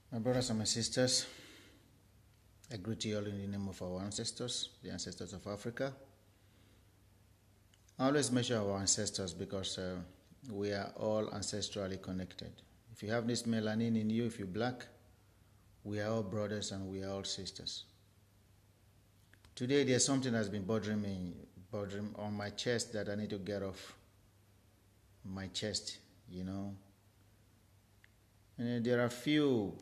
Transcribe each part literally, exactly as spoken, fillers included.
My brothers and my sisters, I greet you all in the name of our ancestors, the ancestors of Africa. I always mention our ancestors because uh, we are all ancestrally connected. If you have this melanin in you, if you're black, we are all brothers and we are all sisters. Today there's something that's been bothering me, bothering on my chest that I need to get off my chest, you know. And there are a few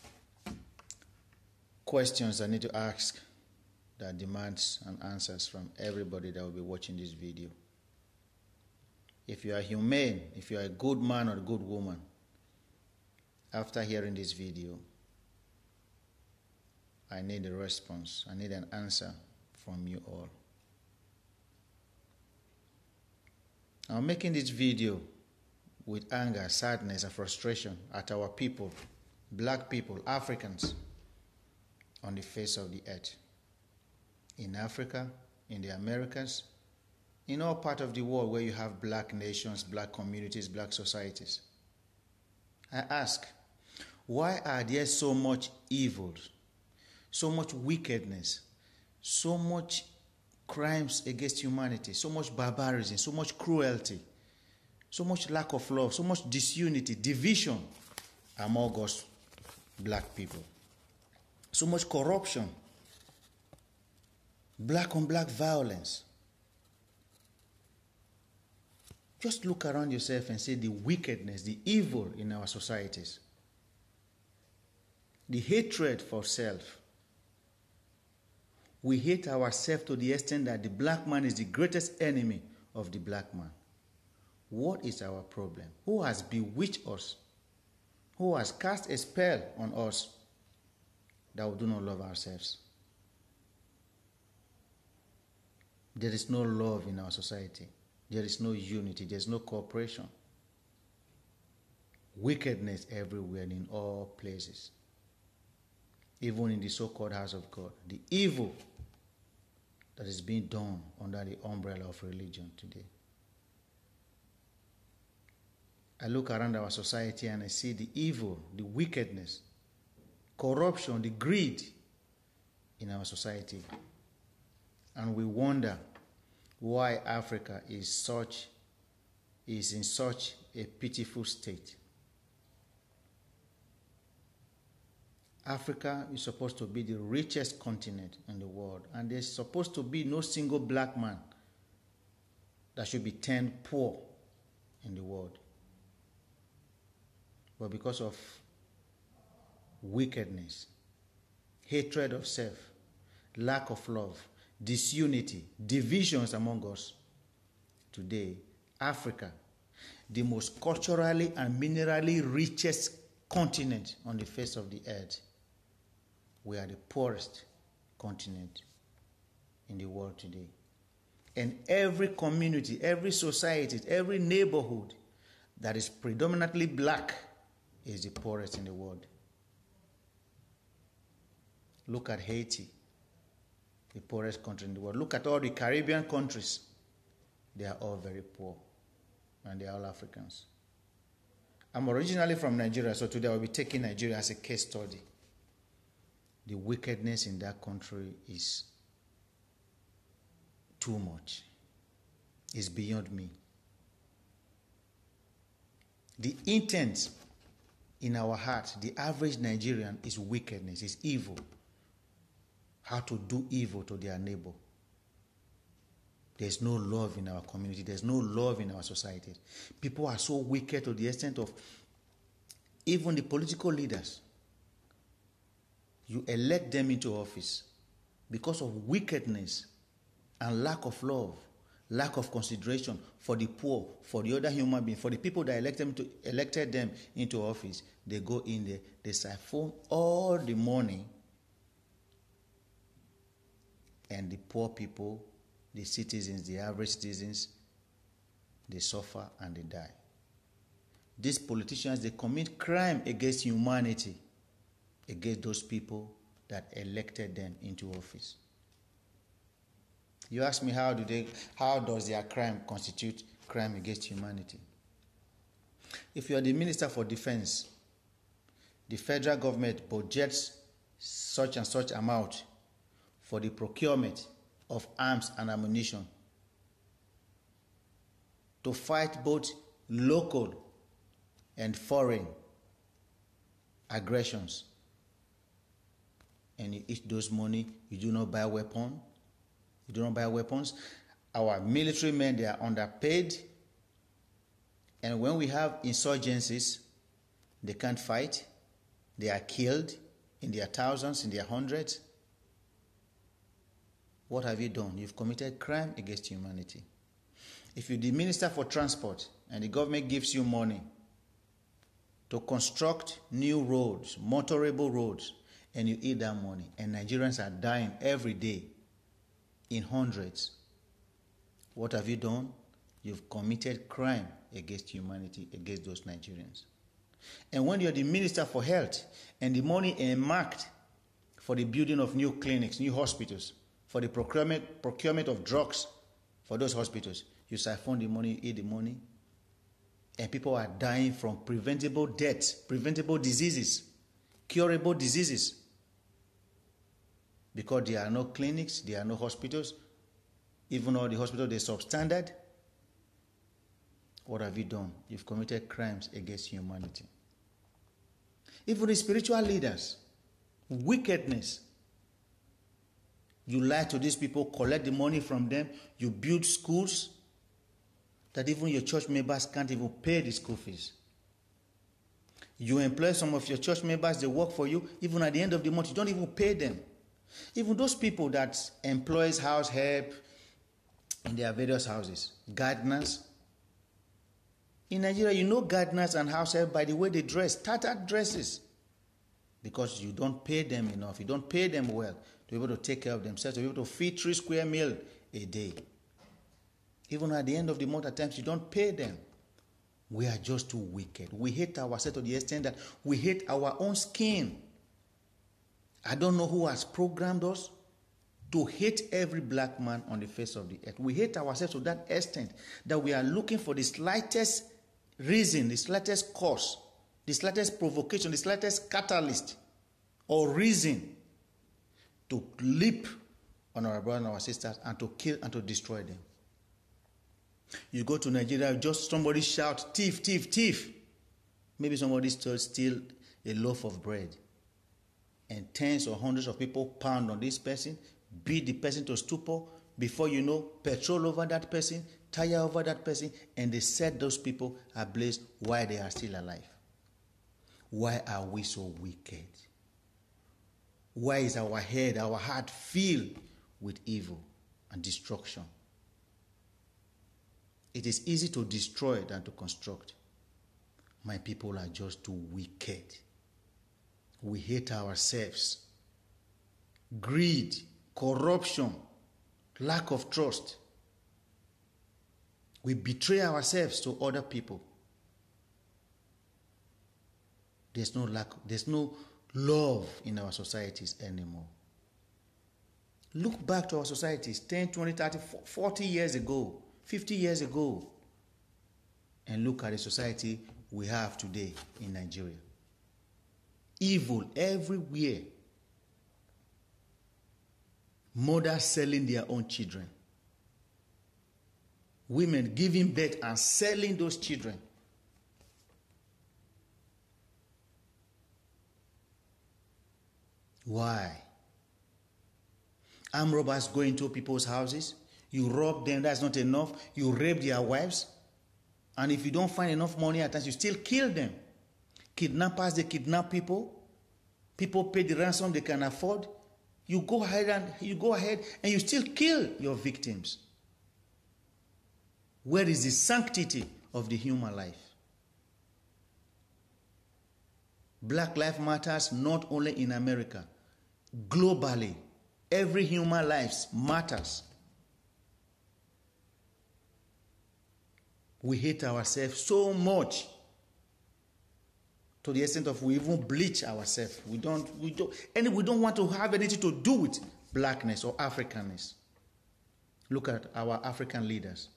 questions I need to ask that demands and answers from everybody that will be watching this video. If you are humane, if you are a good man or a good woman, after hearing this video, I need a response. I need an answer from you all. I'm making this video with anger, sadness, and frustration at our people, black people, Africans, on the face of the earth. In Africa, in the Americas, in all parts of the world where you have black nations, black communities, black societies. I ask, why are there so much evil, so much wickedness, so much crimes against humanity, so much barbarism, so much cruelty, so much lack of love, so much disunity, division among us black people? So much corruption, black on black violence. Just look around yourself and see the wickedness, the evil in our societies. The hatred for self. We hate ourselves to the extent that the black man is the greatest enemy of the black man. What is our problem? Who has bewitched us? Who has cast a spell on us that we do not love ourselves? There is no love in our society. There is no unity. There is no cooperation. Wickedness everywhere and in all places. Even in the so-called house of God. The evil that is being done under the umbrella of religion today. I look around our society and I see the evil, the wickedness, corruption, the greed in our society. And we wonder why Africa is such is in such a pitiful state. Africa is supposed to be the richest continent in the world, and there's supposed to be no single black man that should be turned poor in the world. But because of wickedness, hatred of self, lack of love, disunity, divisions among us, today, Africa, the most culturally and minerally richest continent on the face of the earth, we are the poorest continent in the world today. And every community, every society, every neighborhood that is predominantly black is the poorest in the world. Look at Haiti, the poorest country in the world. Look at all the Caribbean countries. They are all very poor, and they are all Africans. I'm originally from Nigeria, so today I will be taking Nigeria as a case study. The wickedness in that country is too much. It's beyond me. The intent in our heart, the average Nigerian, is wickedness, is evil. How to do evil to their neighbor. There's no love in our community. There's no love in our society. People are so wicked to the extent of even the political leaders. You elect them into office because of wickedness and lack of love, lack of consideration for the poor, for the other human being, for the people that elect them to, elected them into office. They go in there, they siphon all the money, and the poor people, the citizens, the average citizens, they suffer and they die. These politicians, they commit crime against humanity, against those people that elected them into office. You ask me, how do they, how does their crime constitute crime against humanity? If you are the Minister for Defense, the the federal government budgets such and such amount for the procurement of arms and ammunition to fight both local and foreign aggressions, and you eat those money, you do not buy weapons, you do not buy weapons. Our military men, they are underpaid, and when we have insurgencies, they can't fight, they are killed in their thousands, in their hundreds. What have you done? You've committed crime against humanity. If you're the Minister for Transport and the government gives you money to construct new roads, motorable roads, and you eat that money, and Nigerians are dying every day in hundreds, what have you done? You've committed crime against humanity, against those Nigerians. And when you're the Minister for Health and the money earmarked for the building of new clinics, new hospitals, for the procurement, procurement of drugs for those hospitals, you siphon the money, you eat the money, and people are dying from preventable deaths, preventable diseases, curable diseases, because there are no clinics, there are no hospitals. Even though the hospitals, they're substandard. What have you done? You've committed crimes against humanity. Even the spiritual leaders, wickedness. You lie to these people, collect the money from them, you build schools that even your church members can't even pay the school fees. You employ some of your church members, they work for you, even at the end of the month, you don't even pay them. Even those people that employs house help in their various houses, gardeners. In Nigeria, you know gardeners and house help by the way they dress, tattered dresses, because you don't pay them enough, you don't pay them well to be able to take care of themselves, to be able to feed three square meals a day. Even at the end of the month, at times, you don't pay them. We are just too wicked. We hate ourselves to the extent that we hate our own skin. I don't know who has programmed us to hate every black man on the face of the earth. We hate ourselves to that extent that we are looking for the slightest reason, the slightest cause, the slightest provocation, the slightest catalyst or reason to leap on our brothers and our sisters and to kill and to destroy them. You go to Nigeria, just somebody shout, thief, thief, thief. Maybe somebody still steal a loaf of bread. And tens or hundreds of people pound on this person, beat the person to stupor. Before you know, petrol over that person, tire over that person, and they set those people ablaze while they are still alive. Why are we so wicked? Why is our head, our heart filled with evil and destruction? It is easy to destroy than to construct. My people are just too wicked. We hate ourselves. Greed, corruption, lack of trust. We betray ourselves to other people. There's no lack, there's no love in our societies anymore. Look back to our societies ten, twenty, thirty, forty years ago, fifty years ago, and look at the society we have today in Nigeria. Evil everywhere. Mothers selling their own children. Women giving birth and selling those children. Why? Armed robbers go into people's houses. You rob them, that's not enough. You rape their wives. And if you don't find enough money at times, you still kill them. Kidnappers, they kidnap people. People pay the ransom they can afford. You go ahead and you go ahead and you still kill your victims. Where is the sanctity of the human life? Black life matters not only in America. Globally, every human life matters. We hate ourselves so much to the extent of we even bleach ourselves. We don't, we don't, and we don't want to have anything to do with blackness or Africanness. Look at our African leaders.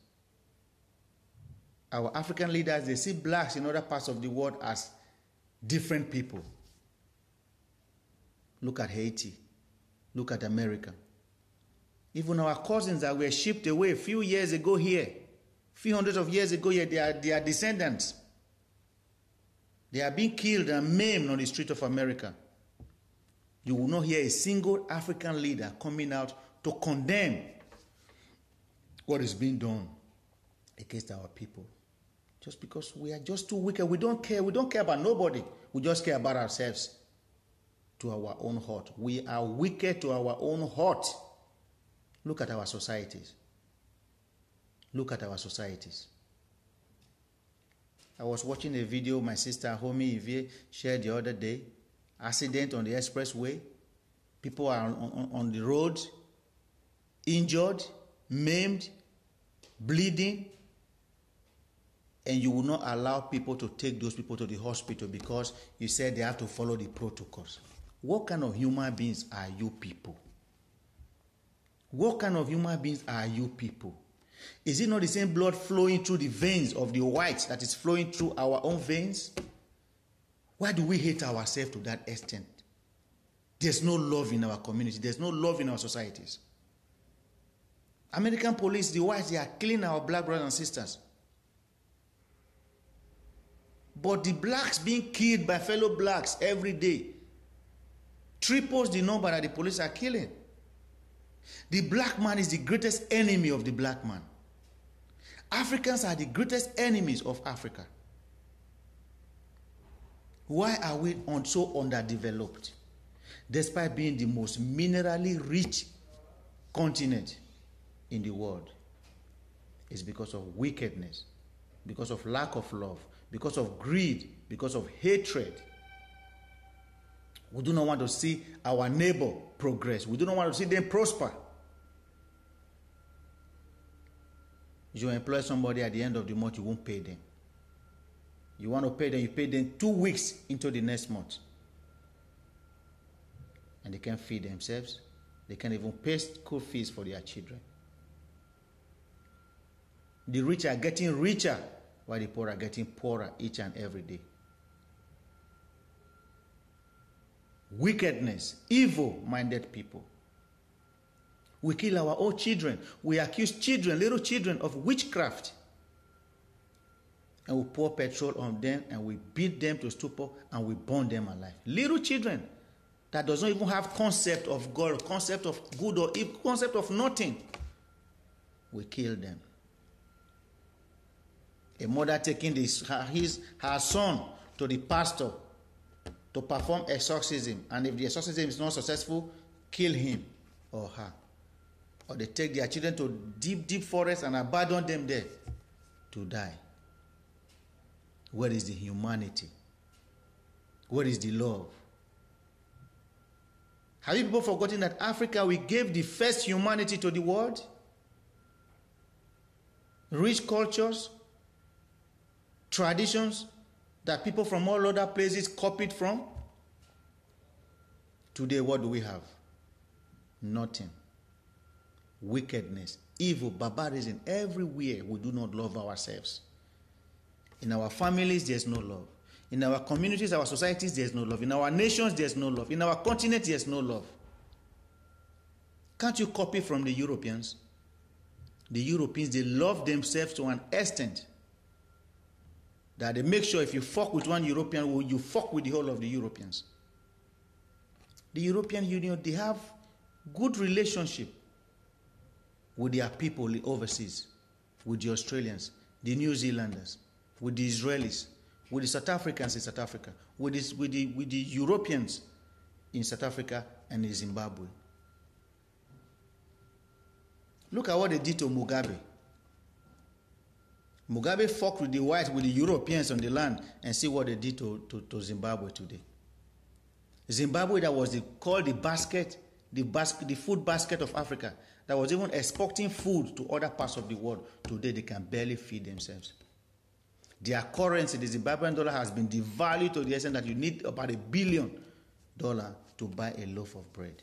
Our African leaders, they see blacks in other parts of the world as different people. Look at Haiti. Look at America. Even our cousins that were shipped away a few years ago here, few hundreds of years ago here, they are, they are descendants. They are being killed and maimed on the street of America. You will not hear a single African leader coming out to condemn what is being done against our people. Just because we are just too wicked. We don't care. We don't care about nobody. We just care about ourselves. To our own heart. We are wicked to our own heart. Look at our societies. Look at our societies. I was watching a video my sister Homi Ivie shared the other day. Accident on the expressway. People are on, on, on the road, injured, maimed, bleeding, and you will not allow people to take those people to the hospital because you said they have to follow the protocols. What kind of human beings are you people? What kind of human beings are you people? Is it not the same blood flowing through the veins of the whites that is flowing through our own veins? Why do we hate ourselves to that extent? There's no love in our community. There's no love in our societies. American police, the whites, they are killing our black brothers and sisters. But the blacks being killed by fellow blacks every day triples the number that the police are killing. The black man is the greatest enemy of the black man. Africans are the greatest enemies of Africa. Why are we on so underdeveloped? Despite being the most minerally rich continent in the world. It's because of wickedness, because of lack of love, because of greed, because of hatred. We do not want to see our neighbor progress. We do not want to see them prosper. You employ somebody at the end of the month, you won't pay them. You want to pay them, you pay them two weeks into the next month. And they can't feed themselves. They can't even pay school fees for their children. The rich are getting richer while the poor are getting poorer each and every day. Wickedness, evil-minded people. We kill our own children. We accuse children, little children, of witchcraft. And we pour petrol on them and we beat them to stupor and we burn them alive. Little children that does not even have concept of God, concept of good or evil, concept of nothing. We kill them. A mother taking this, her, his, her son to the pastor to perform exorcism, and if the exorcism is not successful, kill him or her. Or they take their children to deep, deep forest and abandon them there to die. Where is the humanity? Where is the love? Have you people forgotten that Africa, we gave the first humanity to the world? Rich cultures, traditions that people from all other places copied from. Today, what do we have? Nothing. Wickedness, evil, barbarism, everywhere we do not love ourselves. In our families, there's no love. In our communities, our societies, there's no love. In our nations, there's no love. In our continent, there's no love. Can't you copy from the Europeans? The Europeans, they love themselves to an extent that they make sure if you fuck with one European, you fuck with the whole of the Europeans. The European Union, they have good relationship with their people overseas, with the Australians, the New Zealanders, with the Israelis, with the South Africans in South Africa, with, this, with, the, with the Europeans in South Africa and in Zimbabwe. Look at what they did to Mugabe. Mugabe fucked with the whites, with the Europeans on the land, and see what they did to, to, to Zimbabwe today. Zimbabwe, that was the, called the basket, the, basket, the food basket of Africa, that was even exporting food to other parts of the world. Today, they can barely feed themselves. Their currency, the Zimbabwean dollar, has been devalued to the extent that you need about a billion dollars to buy a loaf of bread.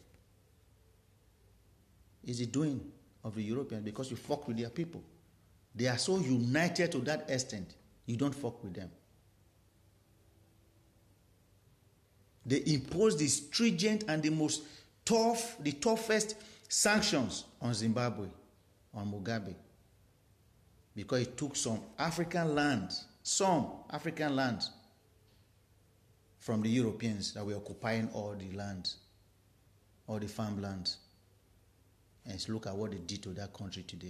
Is the doing of the Europeans because you fuck with their people. They are so united to that extent, you don't fuck with them. They imposed the stringent and the most tough, the toughest sanctions on Zimbabwe, on Mugabe, because it took some African lands, some African lands from the Europeans that were occupying all the lands, all the farmlands. And look at what they did to that country today.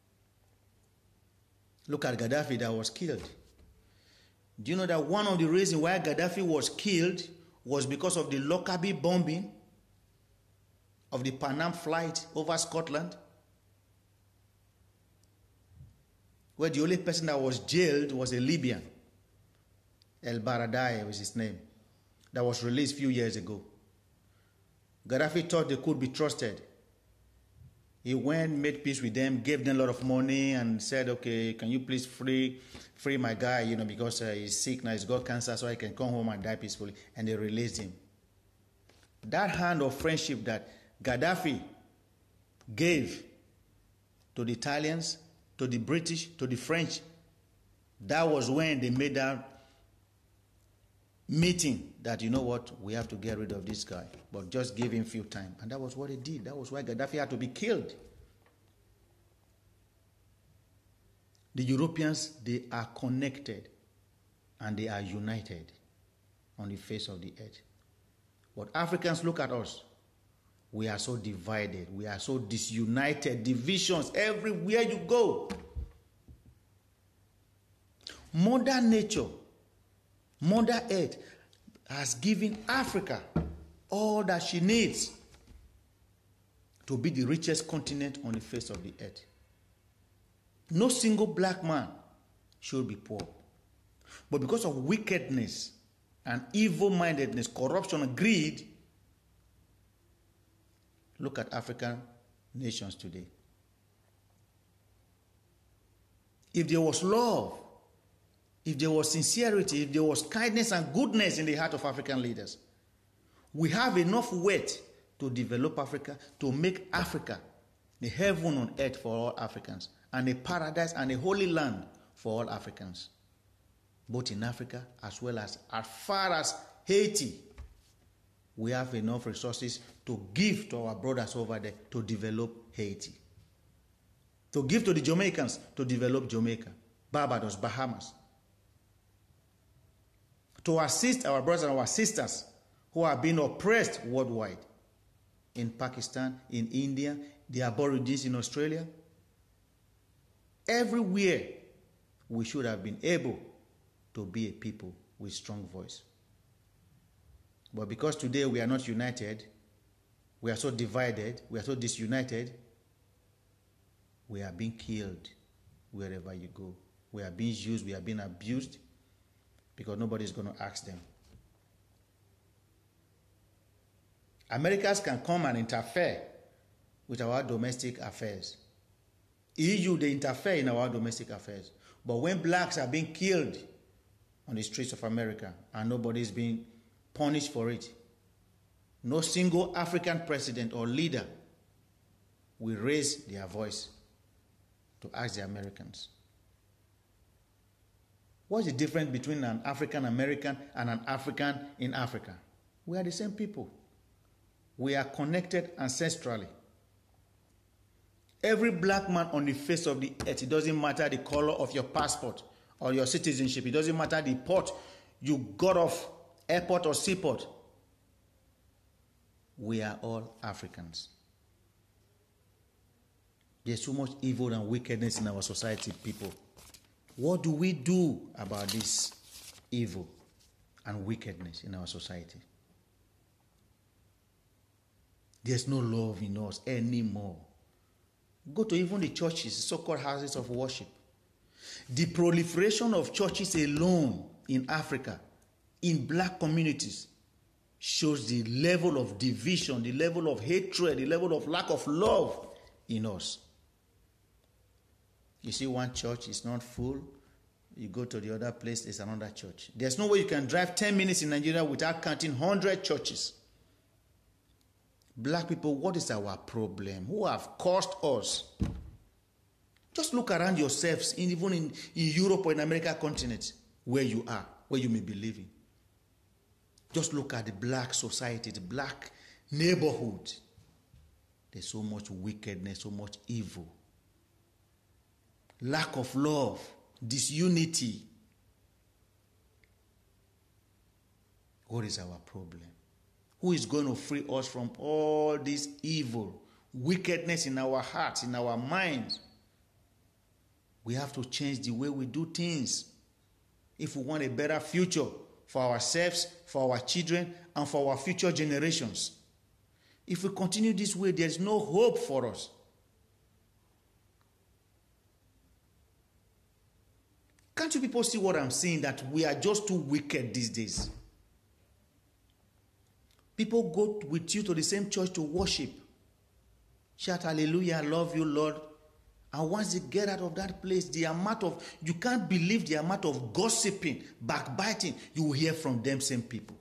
Look at Gaddafi that was killed. Do you know that one of the reasons why Gaddafi was killed was because of the Lockerbie bombing of the Pan Am flight over Scotland, where the only person that was jailed was a Libyan, El Baradei was his name, that was released a few years ago. Gaddafi thought they could be trusted. He went, made peace with them, gave them a lot of money, and said, okay, can you please free free my guy, you know, because uh, he's sick now, he's got cancer, so I can come home and die peacefully. And they released him. That hand of friendship that Gaddafi gave to the Italians, to the British, to the French, that was when they made that meeting that, you know what, we have to get rid of this guy, but just give him few time. And that was what they did. That was why Gaddafi had to be killed. The Europeans, they are connected and they are united on the face of the earth. But Africans, look at us. We are so divided. We are so disunited. Divisions everywhere you go. Mother Nature, Mother Earth has given Africa all that she needs to be the richest continent on the face of the earth. No single black man should be poor. But because of wickedness and evil-mindedness, corruption and greed, look at African nations today. If there was love, if there was sincerity, if there was kindness and goodness in the heart of African leaders, we have enough weight to develop Africa, to make Africa the heaven on earth for all Africans, and a paradise and a holy land for all Africans, both in Africa as well as as far as Haiti. We have enough resources to give to our brothers over there to develop Haiti, to give to the Jamaicans to develop Jamaica, Barbados, Bahamas, to assist our brothers and our sisters who are being oppressed worldwide, in Pakistan, in India, the Aborigines in Australia. Everywhere we should have been able to be a people with strong voice. But because today we are not united, we are so divided, we are so disunited, we are being killed wherever you go. We are being used, we are being abused, because nobody is going to ask them. Americans can come and interfere with our domestic affairs. E U, they interfere in our domestic affairs. But when blacks are being killed on the streets of America and nobody is being punished for it, no single African president or leader will raise their voice to ask the Americans. What's the difference between an African American and an African in Africa? We are the same people. We are connected ancestrally. Every black man on the face of the earth, it doesn't matter the color of your passport or your citizenship, it doesn't matter the port you got off, airport or seaport, we are all Africans. There's so much evil and wickedness in our society, people. What do we do about this evil and wickedness in our society? There's no love in us anymore. Go to even the churches, so-called houses of worship. The proliferation of churches alone in Africa, in black communities, shows the level of division, the level of hatred, the level of lack of love in us. You see one church is not full, you go to the other place, there's another church. There's no way you can drive ten minutes in Nigeria without counting one hundred churches. Black people, what is our problem? Who have caused us? Just look around yourselves, in, even in, in Europe or in America continent, where you are, where you may be living. Just look at the black society, the black neighborhood. There's so much wickedness, so much evil. Lack of love, disunity. What is our problem? Who is going to free us from all this evil, wickedness in our hearts, in our minds? We have to change the way we do things if we want a better future for ourselves, for our children, and for our future generations. If we continue this way, there's no hope for us. Can't you people see what I'm saying? That we are just too wicked these days. People go with you to the same church to worship. Shout hallelujah, I love you, Lord. And once they get out of that place, the amount of, you can't believe the amount of gossiping, backbiting you will hear from them same people.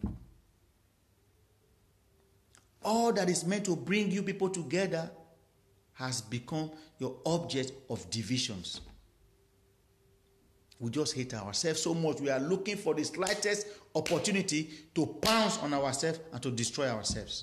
All that is meant to bring you people together has become your object of divisions. We just hate ourselves so much. We are looking for the slightest opportunity to pounce on ourselves and to destroy ourselves.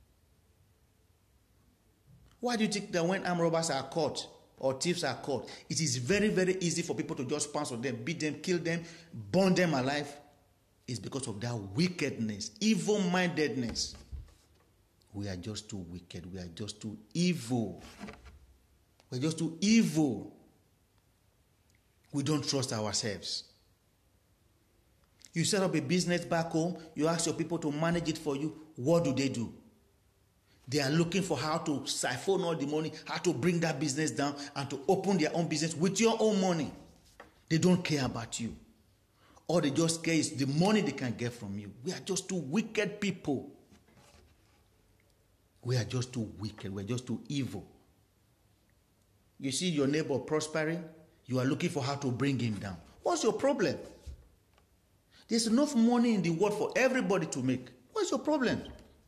Why do you think that when armed robbers are caught or thieves are caught, it is very, very easy for people to just pounce on them, beat them, kill them, burn them alive? It's because of that wickedness, evil-mindedness. We are just too wicked. We are just too evil. We're just too evil. We don't trust ourselves. You set up a business back home, you ask your people to manage it for you. What do they do? They are looking for how to siphon all the money, how to bring that business down, and to open their own business with your own money. They don't care about you. All they just care is the money they can get from you. We are just too wicked people. We are just too wicked. We are just too evil. You see your neighbor prospering, you are looking for how to bring him down. What's your problem? There's enough money in the world for everybody to make. What's your problem?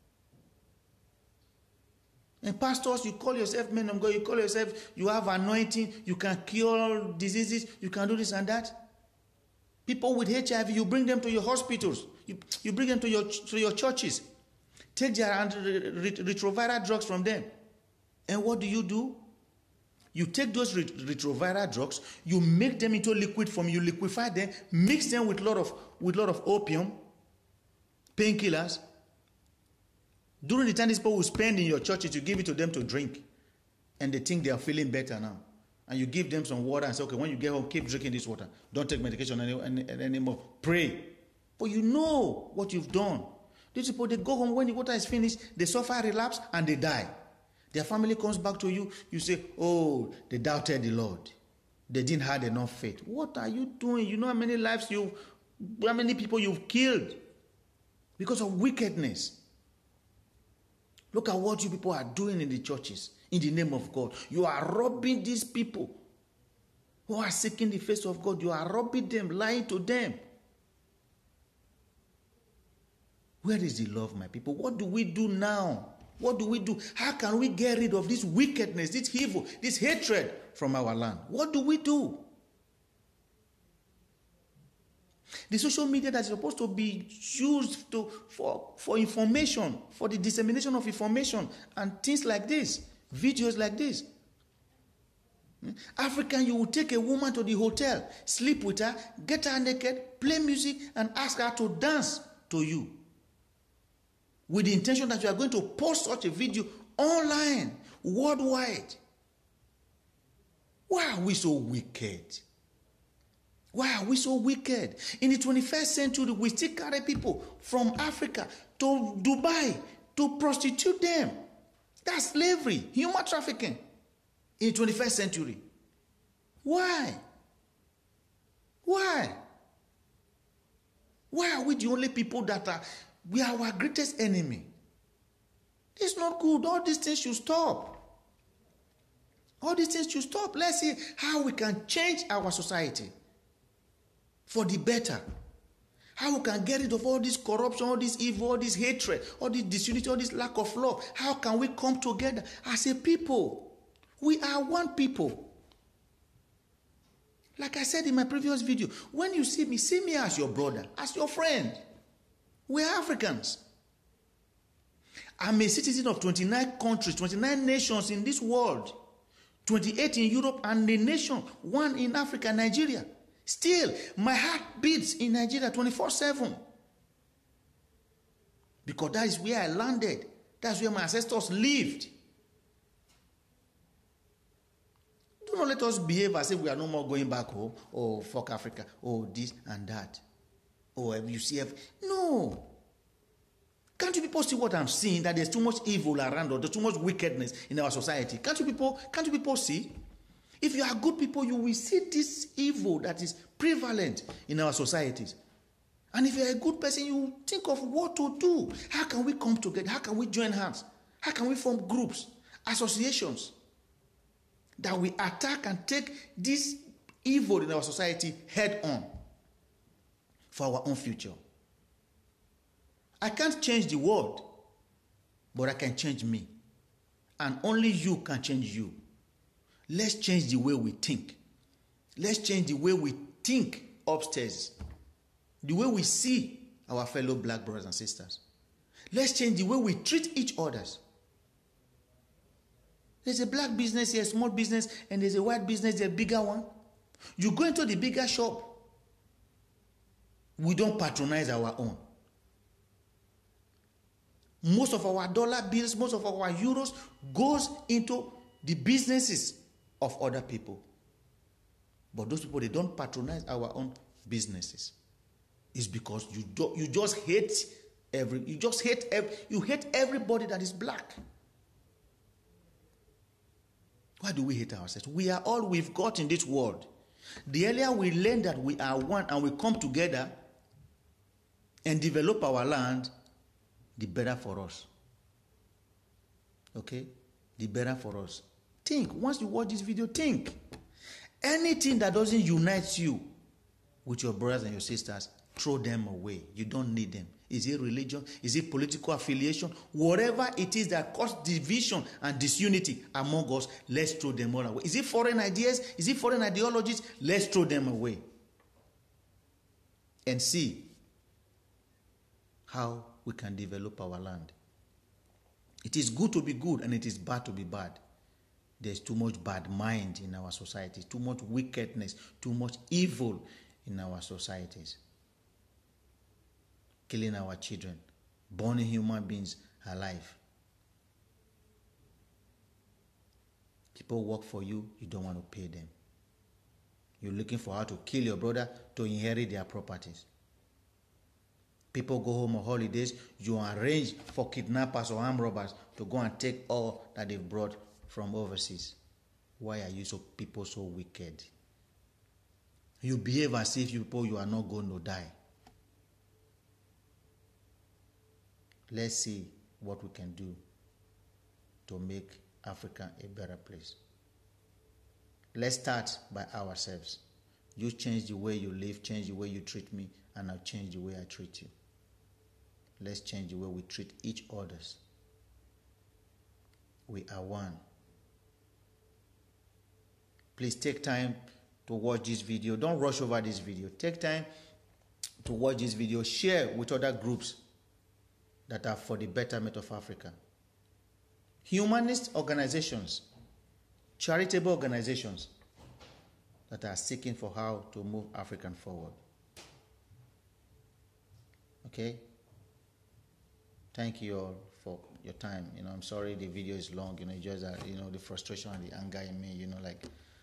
And pastors, you call yourself men of God, you call yourself, you have anointing, you can cure diseases, you can do this and that. People with H I V, you bring them to your hospitals, you, you bring them to your, to your churches. Take their retroviral drugs from them. And what do you do? You take those retroviral drugs, you make them into liquid form, you liquefy them, mix them with a lot of, with a lot of opium, painkillers. During the time these people will spend in your churches, you give it to them to drink. And they think they are feeling better now. And you give them some water and say, okay, when you get home, keep drinking this water. Don't take medication any, any, anymore. Pray. But you know what you've done. These people, they go home, when the water is finished, they suffer a relapse and they die. Their family comes back to you, you say, oh, they doubted the Lord. They didn't have enough faith. What are you doing? You know how many lives you've, how many people you've killed because of wickedness. Look at what you people are doing in the churches in the name of God. You are robbing these people who are seeking the face of God. You are robbing them, lying to them. Where is the love, my people? What do we do now? What do we do? How can we get rid of this wickedness, this evil, this hatred from our land? What do we do? The social media that is supposed to be used to, for, for information, for the dissemination of information and things like this, videos like this. African, you will take a woman to the hotel, sleep with her, get her naked, play music, and ask her to dance to you. With the intention that you are going to post such a video online, worldwide. Why are we so wicked? Why are we so wicked? In the twenty-first century, we still carry people from Africa to Dubai to prostitute them. That's slavery, human trafficking in the twenty-first century. Why? Why? Why are we the only people that are, we are our greatest enemy? It's not good. All these things should stop. All these things should stop. Let's see how we can change our society for the better. How we can get rid of all this corruption, all this evil, all this hatred, all this disunity, all this lack of love. How can we come together as a people? We are one people. Like I said in my previous video, when you see me, see me as your brother, as your friend. We are Africans. I'm a citizen of twenty-nine countries, twenty-nine nations in this world, twenty-eight in Europe, and a nation, one in Africa, Nigeria. Still, my heart beats in Nigeria twenty-four seven. Because that is where I landed. That's where my ancestors lived. Do not let us behave as if we are no more going back home. Oh, fuck Africa. Oh, this and that. Oh, you see. No. Can't you people see what I'm seeing? That there's too much evil around us. There's too much wickedness in our society. Can't you people, can't you people see? If you are good people, you will see this evil that is prevalent in our societies. And if you're a good person, you think of what to do. How can we come together? How can we join hands? How can we form groups, associations that we attack and take this evil in our society head on for our own future? I can't change the world, but I can change me. And only you can change you. Let's change the way we think. Let's change the way we think upstairs. The way we see our fellow black brothers and sisters. Let's change the way we treat each other. There's a black business here, a small business, and there's a white business, a bigger one. You go into the bigger shop. We don't patronize our own. Most of our dollar bills, most of our euros goes into the businesses of other people. But those people, they don't patronize our own businesses. It's because you do, you just hate every you just hate every, you hate everybody that is black. Why do we hate ourselves? We are all we've got in this world. The earlier we learn that we are one and we come together and develop our land, the better for us. Okay? The better for us. Think. Once you watch this video, think. Anything that doesn't unite you with your brothers and your sisters, throw them away. You don't need them. Is it religion? Is it political affiliation? Whatever it is that causes division and disunity among us, let's throw them all away. Is it foreign ideas? Is it foreign ideologies? Let's throw them away. And see how we can develop our land. It is good to be good and it is bad to be bad. There's too much bad mind in our society, too much wickedness, too much evil in our societies. Killing our children, burning human beings alive. People work for you, you don't want to pay them. You're looking for how to kill your brother to inherit their properties. People go home on holidays, you arrange for kidnappers or armed robbers to go and take all that they've brought from overseas. Why are you so people so wicked? You behave as if you people you are not going to die. Let's see what we can do to make Africa a better place. Let's start by ourselves. You change the way you live, change the way you treat me, and I'll change the way I treat you. Let's change the way we treat each other. We are one. Please take time to watch this video. Don't rush over this video. Take time to watch this video. Share with other groups that are for the betterment of Africa. Humanist organizations, charitable organizations that are seeking for how to move Africa forward. Okay? Thank you all for your time. You know, I'm sorry the video is long. You know, just uh, you know the frustration and the anger in me. You know, like